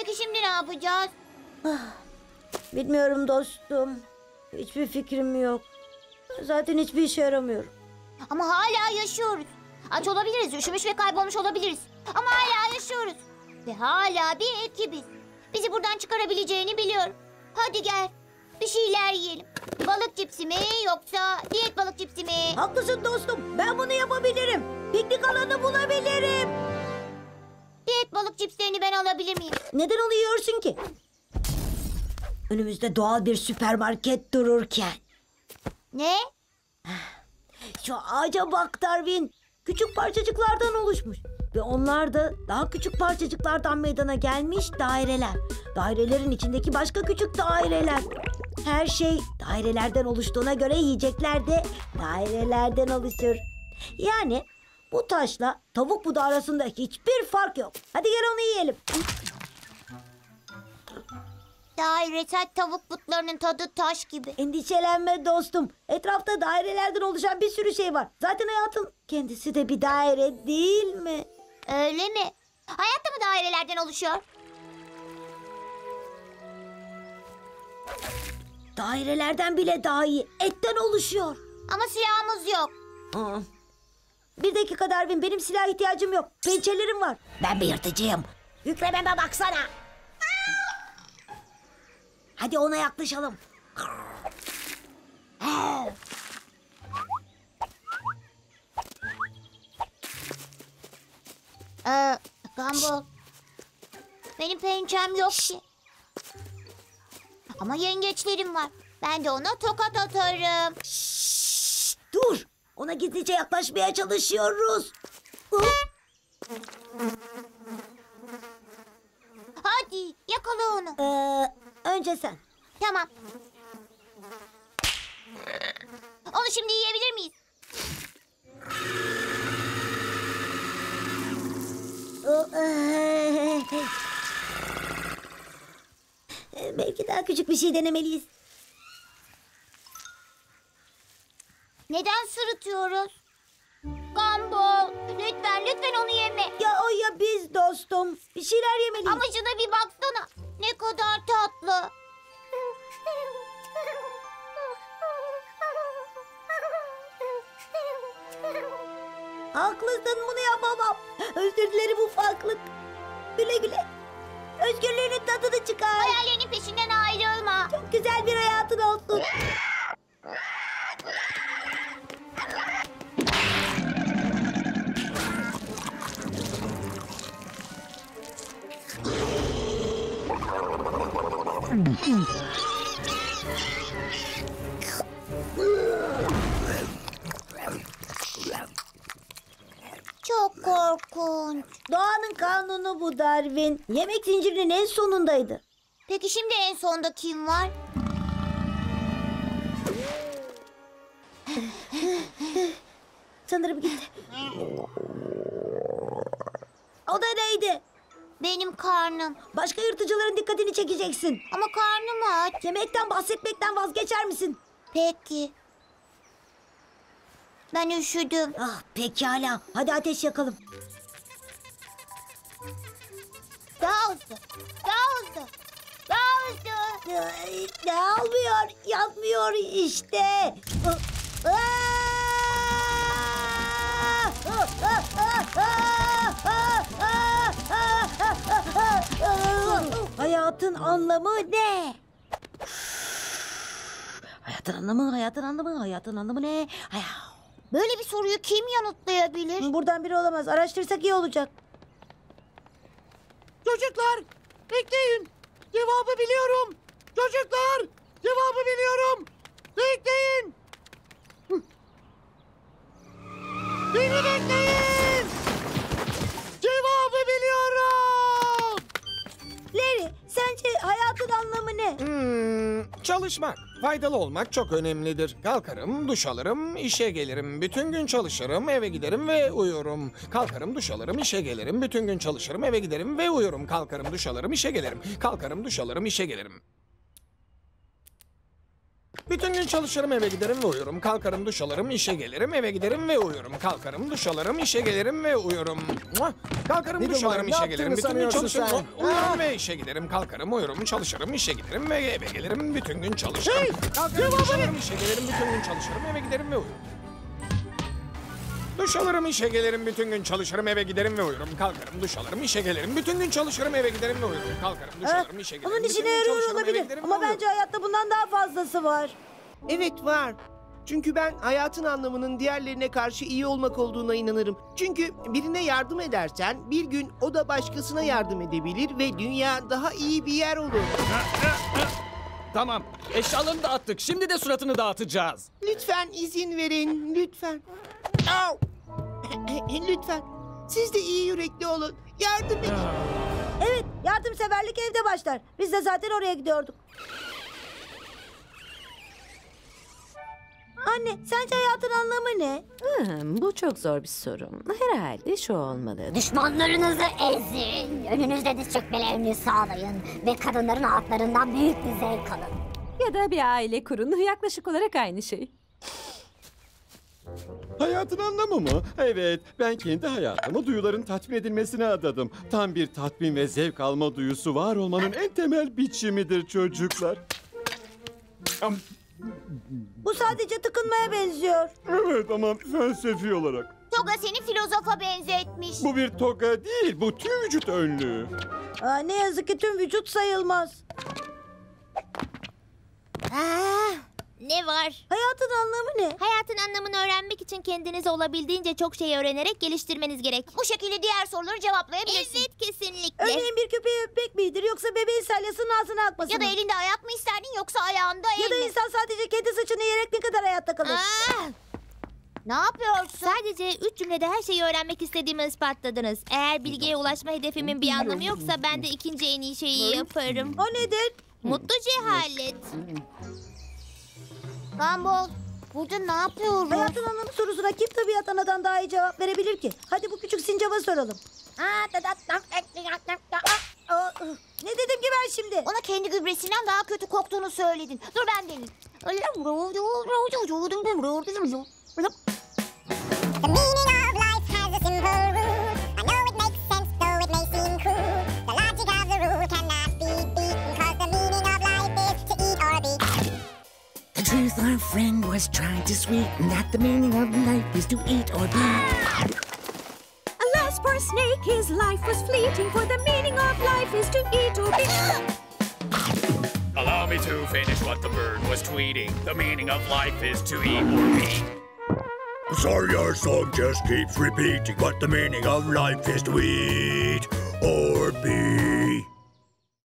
Peki şimdi ne yapacağız? Bilmiyorum dostum. Hiçbir fikrim yok. Zaten hiçbir işe yaramıyorum. Ama hala yaşıyoruz. Aç olabiliriz, üşümüş ve kaybolmuş olabiliriz. Ama hala yaşıyoruz. Ve hala bir ekibiz. Bizi buradan çıkarabileceğini biliyorum. Hadi gel, bir şeyler yiyelim. Balık cipsi mi yoksa diyet balık cipsi mi? Haklısın dostum. Ben bunu yapabilirim. Piknik alanı bulabilirim. Diyet balık cipslerini ben alabilir miyim? Neden onu yiyorsun ki? Önümüzde doğal bir süpermarket dururken. Ne? Şu ağaca bak Darwin. Küçük parçacıklardan oluşmuş. Ve onlar da daha küçük parçacıklardan meydana gelmiş daireler. Dairelerin içindeki başka küçük daireler. Her şey dairelerden oluştuğuna göre yiyecekler de dairelerden oluşur. Yani bu taşla tavuk budu arasında hiçbir fark yok. Hadi gel onu yiyelim. Dairesel tavuk butlarının tadı taş gibi. Endişelenme dostum. Etrafta dairelerden oluşan bir sürü şey var. Zaten hayatın kendisi de bir daire değil mi? Öyle mi? Hayat da mı dairelerden oluşuyor? Dairelerden bile daha iyi. Etten oluşuyor. Ama silahımız yok. Aa. Bir dakika Darwin, benim silah ihtiyacım yok. Pençelerim var. Ben bir yırtıcıyım. Yükrememe baksana. Hadi ona yaklaşalım. Gumball. Benim pençem yok ki. Ama yengeçlerim var. Ben de ona tokat atarım. Şşş, dur. Ona gizlice yaklaşmaya çalışıyoruz. Hadi yakala onu. Önce sen. Tamam. Onu şimdi yiyebilir miyiz? Belki daha küçük bir şey denemeliyiz. Neden sırıtıyoruz? Gumball, lütfen onu yeme. Ya o ya biz dostum. Bir şeyler yemeliyiz. Ama şuna bir baksana. Ne kadar tatlı. Haklısın, bunu yapamam. Özür dilerim ufaklık. Güle güle. Özgürlüğünün tadını çıkar. Hayallerinin peşinden ayrılma. Çok güzel bir hayatın olsun. Çok korkunç. Doğanın kanunu bu Darwin. Yemek zincirinin en sonundaydı. Peki şimdi en sonda kim var? Sanırım gitti. O da neydi? Benim karnım. Başka yırtıcıların dikkatini çekeceksin. Ama karnım aç. Yemekten bahsetmekten vazgeçer misin? Peki. Ben üşüdüm. Ah pekala. Hadi ateş yakalım. Daha hızlı. Daha hızlı. Daha hızlı. Ne almıyor? Yanmıyor işte. Hayatın anlamı ne? Hayatın anlamı ne? Böyle bir soruyu kim yanıtlayabilir? Buradan biri olamaz. Araştırsak iyi olacak. Çocuklar, bekleyin. Cevabı biliyorum. Çocuklar, cevabı biliyorum. Bekleyin. Beni bekleyin. Cevabı biliyorum. Larry, sence hayatın anlamı ne? Çalışmak, faydalı olmak çok önemlidir. Kalkarım, duş alırım, işe gelirim. Bütün gün çalışırım, eve giderim ve uyurum. Kalkarım, duş alırım, işe gelirim. Bütün gün çalışırım, eve giderim ve uyurum. Kalkarım, duş alırım, işe gelirim. Kalkarım, duş alırım, işe gelirim. Bütün gün çalışırım, eve giderim ve uyurum. Kalkarım, duş alırım, işe gelirim, eve giderim ve uyurum. Kalkarım, duş alırım, işe gelirim ve uyurum. Muah! Kalkarım, Ne duş numara, alırım, ne işe gelirim. yaptığını Bütün gün sanıyorsun çalışırım, sen? uyurum Ha? ve işe giderim. Kalkarım, uyurum, çalışırım, işe giderim ve eve gelirim. Bütün gün çalışırım. Hey! Kalkarım, Cevabı duş ne? alırım, işe gelirim. Bütün gün çalışırım, eve giderim ve uyurum. Duş alırım, işe gelirim, bütün gün çalışırım, eve giderim ve uyurum. Kalkarım, duş alırım, işe gelirim. Bütün gün çalışırım, eve giderim ve uyurum. Kalkarım, duş alırım, işe gelirim. Onun bütün işine gün yarıyor çalışırım, eve olabilir. giderim ve Ama uyurum. bence hayatta bundan daha fazlası var. Evet var. Çünkü ben hayatın anlamının diğerlerine karşı iyi olmak olduğuna inanırım. Çünkü birine yardım edersen bir gün o da başkasına yardım edebilir ve dünya daha iyi bir yer olur. Tamam. Eşyalarını dağıttık. Şimdi de suratını dağıtacağız. Lütfen izin verin, lütfen. Au! Lütfen. Siz de iyi yürekli olun. Yardım edin. Evet, yardımseverlik evde başlar. Biz de zaten oraya gidiyorduk. Anne, sence hayatın anlamı ne? Bu çok zor bir soru. Herhalde şu olmalı. Düşmanlarınızı ezin, önünüzde diz çökmelerini sağlayın ve kadınların altlarından büyük bir zevk alın. Ya da bir aile kurun. Yaklaşık olarak aynı şey. Hayatın anlamı mı? Evet, ben kendi hayatımı duyuların tatmin edilmesine adadım. Tam bir tatmin ve zevk alma duyusu var olmanın en temel biçimidir çocuklar. Bu sadece tıkınmaya benziyor. Evet ama felsefi olarak. Toga seni filozofa benzetmiş. Bu bir toga değil, bu tüm vücut önlüğü. Ne yazık ki tüm vücut sayılmaz. Ne var? Hayatın anlamı ne? Hayatın anlamını öğrenmek için kendiniz olabildiğince çok şey öğrenerek geliştirmeniz gerek. Bu şekilde diğer soruları cevaplayabilirsin. Evet, kesinlikle. Örneğin bir köpeği öpmek midir yoksa bebeğin salyasının ağzına akması Ya da mı? elinde ayak mı isterdin yoksa ayağında el Ya da mi? insan sadece kedi saçını yiyerek ne kadar hayatta kalır? Ne yapıyorsun? Sadece 3 cümlede her şeyi öğrenmek istediğimi ispatladınız. Eğer bilgiye ulaşma hedefimin bir anlamı yoksa ben de ikinci en iyi şeyi yaparım. O nedir? Mutlu cehalet. Gumball, burada ne yapıyoruz? Hayatın anlamı sorusuna kim tabiat anadan daha iyi cevap verebilir ki? Hadi bu küçük sincaba soralım. Ne dedim ki ben şimdi? Ona kendi gübresinden daha kötü koktuğunu söyledin. Dur ben deneyeyim. The meaning of life has a simple rule. I know it makes sense, though it may seem cruel. The logic of the rule cannot be beaten, 'cause the meaning of life is to eat or be. The truth our friend was trying to sweeten, that the meaning of life is to eat or be. Alas, poor snake, his life was fleeting, for the meaning of life is to eat or be. Allow me to finish what the bird was tweeting. The meaning of life is to eat or be. Sorry, your song just keeps repeating, but the meaning of life is to eat or be.